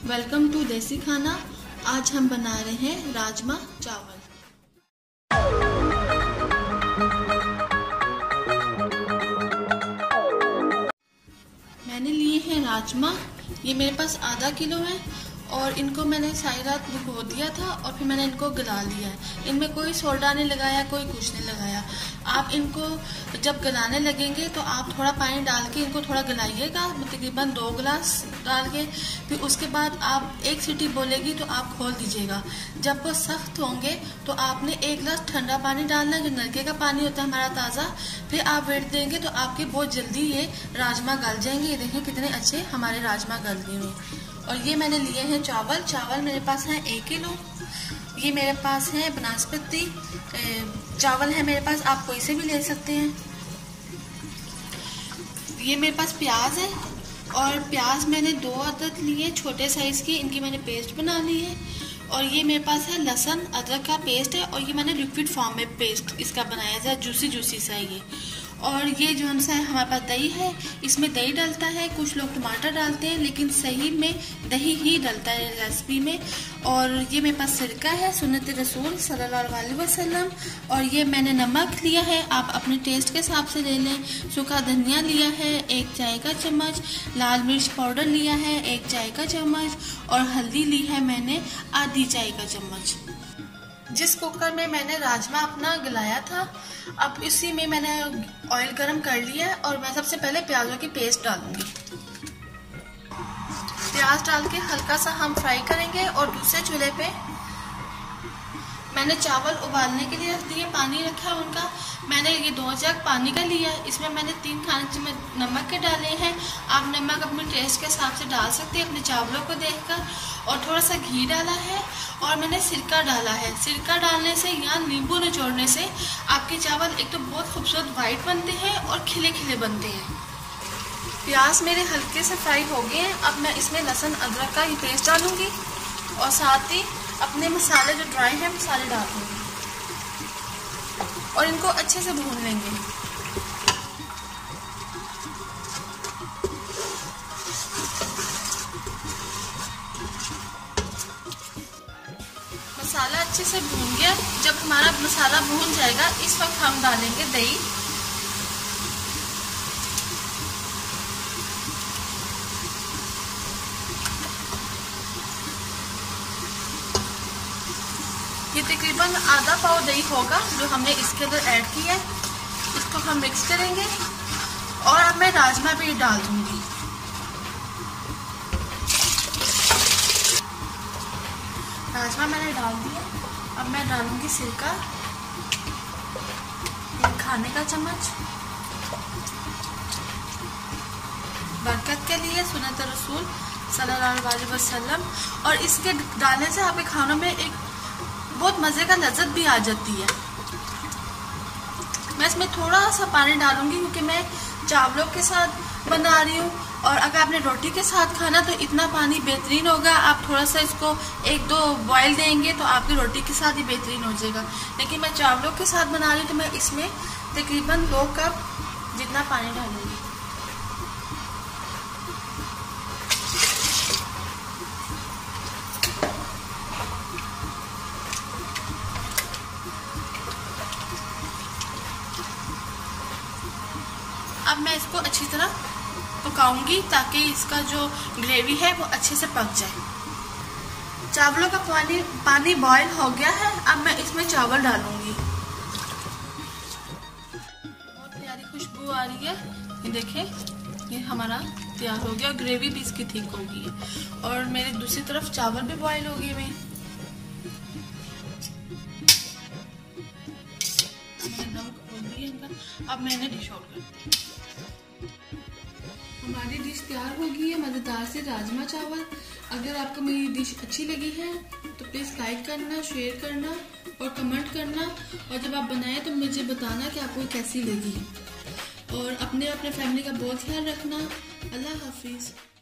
Welcome to देसी खाना। आज हम बना रहे हैं राजमा चावल। मैंने लिए हैं राजमा, ये मेरे पास आधा किलो है और इनको मैंने सारी रात भिगो दिया था और फिर मैंने इनको गला लिया है। इनमें कोई सोडा नहीं लगाया, कोई कुछ नहीं लगाया। आप इनको जब गलाने लगेंगे तो आप थोड़ा पानी डाल के इनको थोड़ा गलाइएगा, तकरीबन 2 गिलास डाल के। फिर उसके बाद आप 1 सीटी बोलेगी तो आप खोल दीजिएगा। जब वो सख्त होंगे तो आपने 1 गिलास ठंडा पानी डालना, जो नलके का पानी होता है हमारा ताज़ा। फिर आप वेट देंगे तो आपके बहुत जल्दी ये राजमा गल जाएंगे। ये देखें कितने अच्छे हमारे राजमा गल गए हैं। और ये मैंने लिए हैं चावल मेरे पास हैं 1 किलो। ये मेरे पास है बनास्पति चावल है मेरे पास, आप कोई से भी ले सकते हैं। ये मेरे पास प्याज है और प्याज मैंने 2 अदद लिए छोटे साइज की, इनकी मैंने पेस्ट बना ली है। और ये मेरे पास है लहसुन अदरक का पेस्ट है और ये मैंने लिक्विड फॉर्म में पेस्ट इसका बनाया है, जूसी सा है ये। और ये जो सा है हमारे पास दही है, इसमें दही डलता है, कुछ लोग टमाटर डालते हैं लेकिन सही में दही ही डलता है रेसिपी में। और ये मेरे पास सिरका है सुन्नत रसूल सल्लल्लाहु अलैहि वसल्लम। और ये मैंने नमक लिया है, आप अपने टेस्ट के हिसाब से ले लें। सूखा धनिया लिया है 1 चाय का चम्मच, लाल मिर्च पाउडर लिया है 1 चाय का चम्मच और हल्दी ली है मैंने आधी चाय का चम्मच। जिस कुकर में मैंने राजमा अपना गलाया था, अब इसी में मैंने ऑयल गरम कर लिया है और मैं सबसे पहले प्याजों की पेस्ट डालूंगी। प्याज डाल के हल्का सा हम फ्राई करेंगे। और दूसरे चूल्हे पे मैंने चावल उबालने के लिए रख दिए, पानी रखा है उनका। मैंने ये 2 जग पानी का लिया है, इसमें मैंने 3 खाने चम्मच नमक के डाले हैं। आप नमक अपने टेस्ट के हिसाब से डाल सकते हैं अपने चावलों को देखकर। और थोड़ा सा घी डाला है और मैंने सिरका डाला है। सिरका डालने से या नींबू निचोड़ने से आपके चावल एक तो बहुत खूबसूरत वाइट बनते हैं और खिले खिले बनते हैं। प्याज मेरे हल्के से फ्राई हो गए हैं। अब मैं इसमें लहसुन अदरक का ये पेस्ट डालूंगी और साथ ही अपने मसाले जो ड्राई हैं मसाले डाल दूंगी और इनको अच्छे से भून लेंगे। मसाला अच्छे से भून गया। जब हमारा मसाला भून जाएगा इस वक्त हम डालेंगे दही। ये तकरीबन आधा पाव दही होगा जो हमने इसके अंदर ऐड किया है। इसको हम मिक्स करेंगे और अब मैं राजमा भी डाल दूंगी। राजमा मैंने डाल दिया। अब मैं डालूंगी सिरका 1 खाने का चम्मच। बरकत के लिए सुन्नत रसूल सल्लल्लाहु अलैहि वसल्लम। और इसके डालने से आपके खानों में एक बहुत मज़े का लज्जत भी आ जाती है। मैं इसमें थोड़ा सा पानी डालूंगी क्योंकि मैं चावलों के साथ बना रही हूँ। और अगर आपने रोटी के साथ खाना तो इतना पानी बेहतरीन होगा। आप थोड़ा सा इसको 1-2 बॉयल देंगे तो आपकी रोटी के साथ ही बेहतरीन हो जाएगा। लेकिन मैं चावलों के साथ बना रही हूँ तो मैं इसमें तकरीबन 2 कप जितना पानी डालूंगी। अब मैं इसको अच्छी तरह पकाऊंगी ताकि इसका जो ग्रेवी है वो अच्छे से पक जाए। चावलों का पानी बॉयल हो गया है। अब मैं इसमें चावल डालूंगी। बहुत प्यारी खुशबू आ रही है। ये देखें ये हमारा तैयार हो गया। ग्रेवी भी इसकी ठीक हो गई है और मेरी दूसरी तरफ चावल भी बॉयल हो गए हैं। अब मैंने डिश आउट कर दी। हमारी डिश तैयार हो गई है, मज़ेदार से राजमा चावल। अगर आपको मेरी डिश अच्छी लगी है तो प्लीज़ लाइक करना, शेयर करना और कमेंट करना। और जब आप बनाएं तो मुझे बताना कि आपको कैसी लगी। और अपने फैमिली का बहुत ख्याल रखना। अल्लाह हाफिज़।